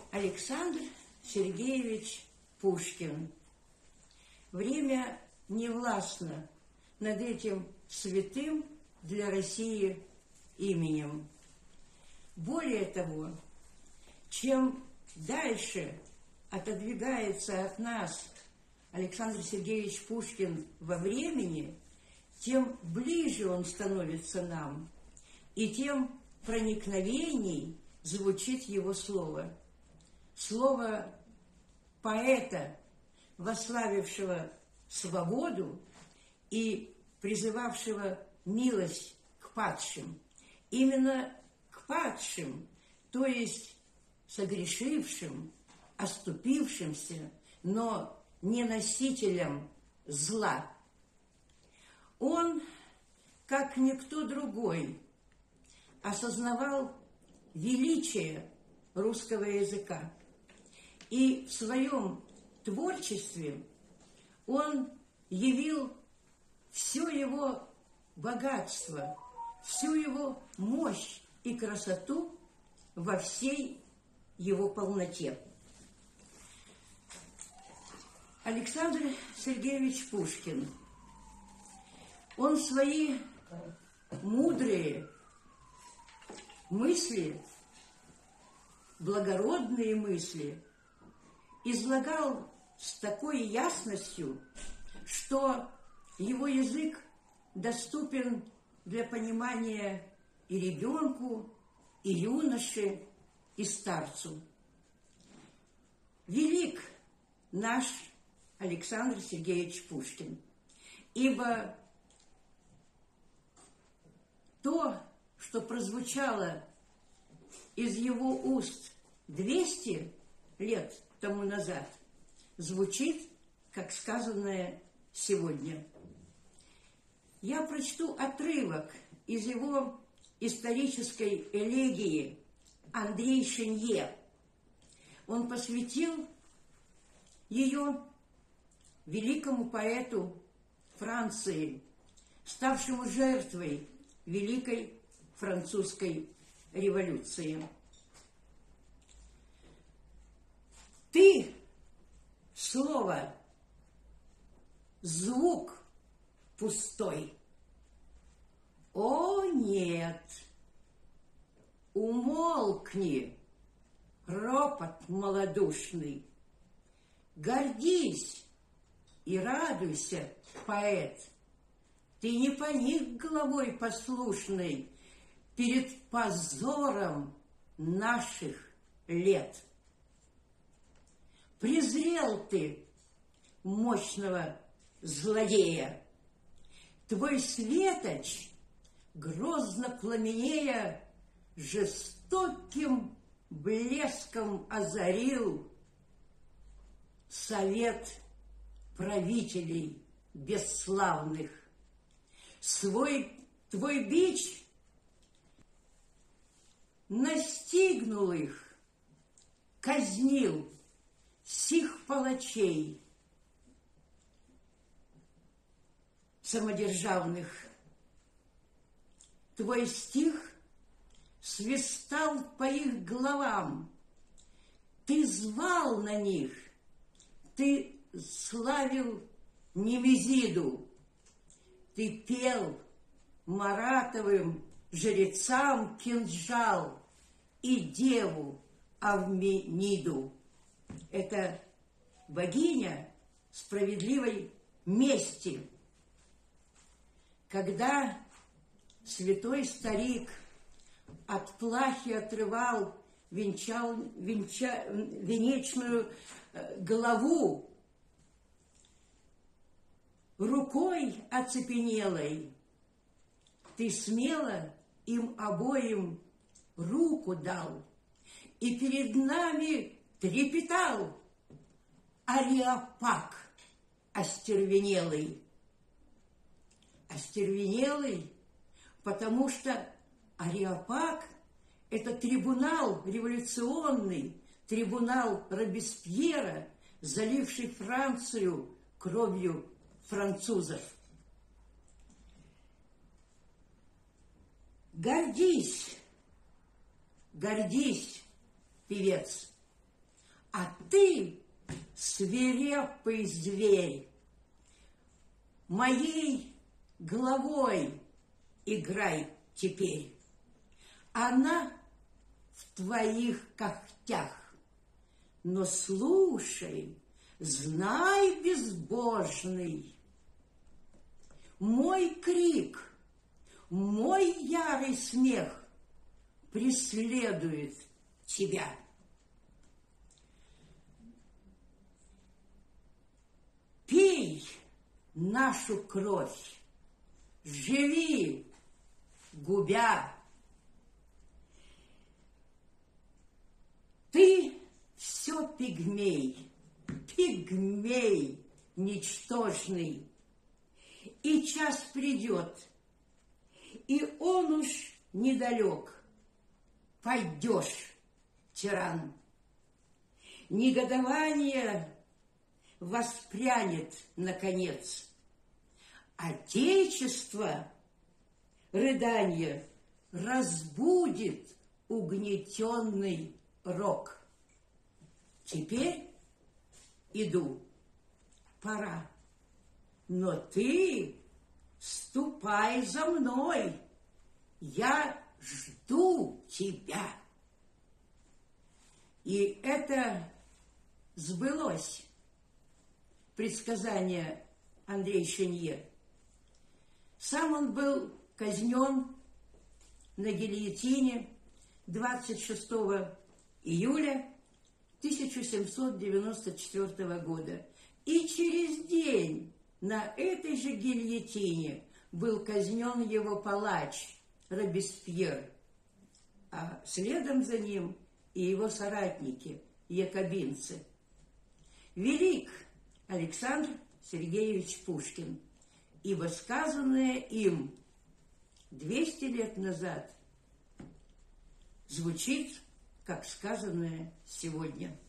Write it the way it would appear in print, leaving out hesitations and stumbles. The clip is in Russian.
Александр Сергеевич Пушкин. Время не властно над этим святым для России именем. Более того, чем дальше отодвигается от нас Александр Сергеевич Пушкин во времени, тем ближе он становится нам, и тем проникновенней звучит его слово. Слово поэта, восславившего свободу и призывавшего милость к падшим. Именно к падшим, то есть согрешившим, оступившимся, но не носителям зла. Он, как никто другой, осознавал величие русского языка. И в своем творчестве он явил все его богатство, всю его мощь и красоту во всей его полноте. Александр Сергеевич Пушкин, он свои мудрые мысли, благородные мысли излагал с такой ясностью, что его язык доступен для понимания и ребенку, и юноше, и старцу. Велик наш Александр Сергеевич Пушкин, ибо то, что прозвучало из его уст 200 лет тому назад, звучит, как сказанное сегодня. Я прочту отрывок из его исторической элегии «Андрей Шенье». Он посвятил ее великому поэту Франции, ставшему жертвой Великой Французской революции. Ты — слово, звук пустой. О, нет! Умолкни, ропот малодушный. Гордись и радуйся, поэт. Ты не поник головой послушной перед позором наших лет. Презрел ты мощного злодея. Твой светоч, грозно пламенея, жестоким блеском озарил совет правителей бесславных. Твой бич настигнул их, казнил сих палачей самодержавных. Твой стих свистал по их головам, ты звал на них, ты славил Немезиду, ты пел Маратовым жрецам кинжал и деву Авмениду. Это богиня справедливой мести. Когда святой старик от плахи отрывал венечную голову, рукой оцепенелой ты смело им обоим руку дал, и перед нами трепетал Ареопаг остервенелый. Остервенелый, потому что Ареопаг – это трибунал революционный, трибунал Робеспьера, заливший Францию кровью французов. Гордись, гордись, певец, А ты, свирепый зверь, моей головой играй теперь. Она в твоих когтях. Но слушай, знай, безбожный, мой крик, мой ярый смех преследует тебя. Пей нашу кровь, живи, губя. Ты все пигмей, пигмей ничтожный, и час придет, и он уж недалек. Пойдешь, тиран. Негодование воспрянет, наконец. Отечество рыдание разбудит угнетенный рок. Теперь иду, пора, но ты ступай за мной, я жду тебя. И это сбылось, предсказание Андрея Шенье. Сам он был казнен на гильотине 26 июля 1794 года. И через день на этой же гильотине был казнен его палач Робеспьер, а следом за ним и его соратники, якобинцы. Велик Александр Сергеевич Пушкин, ибо сказанное им 200 лет назад звучит, как сказанное сегодня.